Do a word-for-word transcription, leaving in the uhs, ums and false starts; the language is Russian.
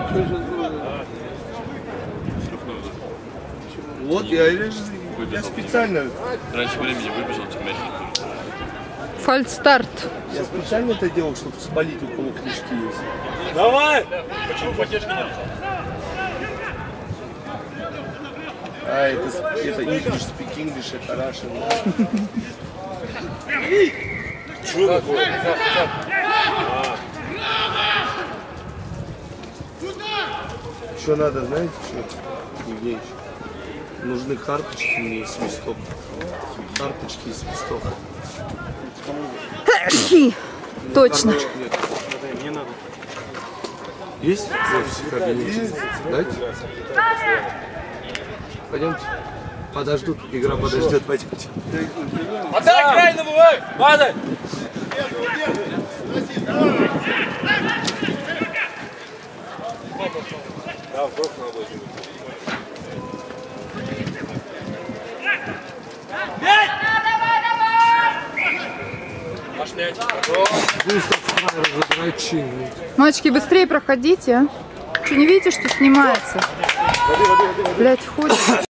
Вот, я, я специально... Раньше времени выбежал, чем мяч. Фальстарт. Я специально это делал, чтобы спалить, у кого книжки есть. Давай! Почему поддержки нет? А, это, это English, speak English, это Russian. Что такое? Что надо, знаете, что? Евгений, нужны карточки мне и свисток. Карточки и свисток. Точно. Не надо. Есть? Есть. Дайте. Пойдемте. Подождут. Игра подождет. Пойдемте. Отдай крайнему, эй! Падай! Да, вдруг надо. Ваш мяч. Мальчики, быстрее проходите. Что, не видите, что снимается? Блять, ходит.